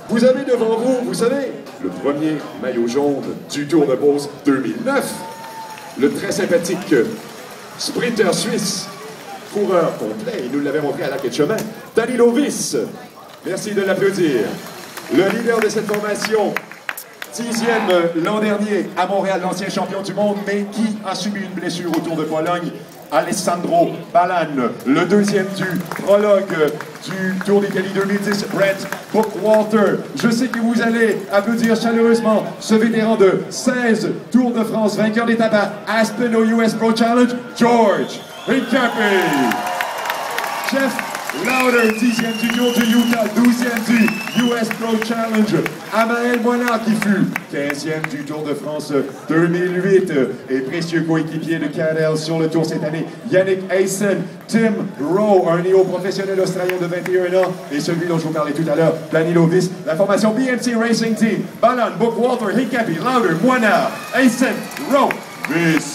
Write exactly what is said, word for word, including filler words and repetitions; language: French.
Vous avez devant vous, vous savez, le premier maillot jaune du Tour de Beauce deux mille neuf. Le très sympathique sprinter suisse, coureur complet, il nous l'avait montré à la quai de chemin, Danilo Wyss. Merci de l'applaudir. Le leader de cette formation, dixième l'an dernier à Montréal, l'ancien champion du monde, mais qui a subi une blessure au Tour de Pologne, Alessandro Ballan. Le deuxième du prologue du Tour d'Italie deux mille dix, Brent Bookwalter. Je sais que vous allez applaudir chaleureusement ce vétéran de seize Tours de France, vainqueur d'étape à Aspen au U S Pro Challenge, George Hincapie. Jeff Lauder, dixième du Tour du Utah, douzième du U S Pro Challenge. Amael Moinard qui fut quinzième du Tour de France deux mille huit et précieux coéquipier de Cadel sur le Tour cette année. Yannick Aysen, Tim Rowe, un néo-professionnel australien de vingt et un ans et celui dont je vous parlais tout à l'heure, Danilo Wyss. La formation B M C Racing Team, Ballan, Bookwalter, Hincapie, Lauder, Moinard, Aysen, Rowe, Wyss.